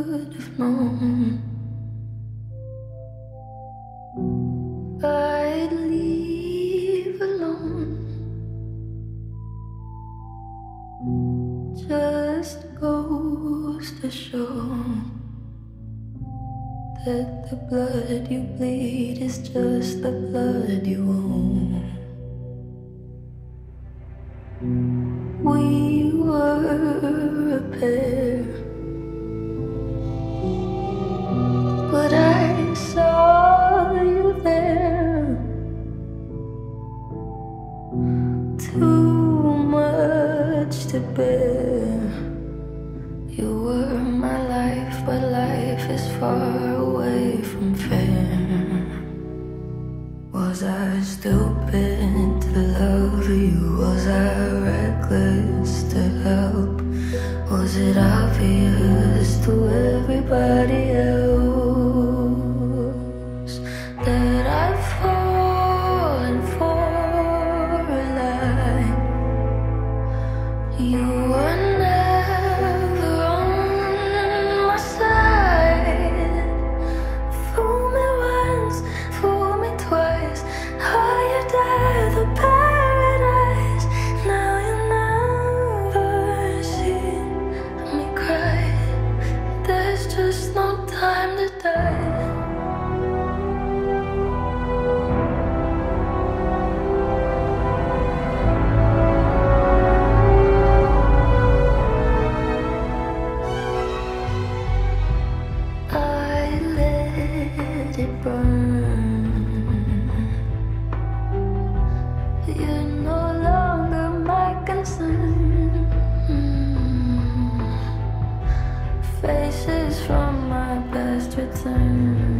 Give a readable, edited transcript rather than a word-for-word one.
should have known I'd leave alone. Just goes to show that the blood you bleed is just the blood you own. We were a pair, but I saw you there. Too much to bear. You were my life, but life is far away from fair. Was I stupid to love you? Was I reckless to help? Was it obvious to everybody else that I've fallen for a lie? You were never on my side. Fool me once, fool me twice. Are you dead, the paradise? Now you never see me cry. There's just no time to die. I let it burn. You're no longer my concern. Faces from my past return.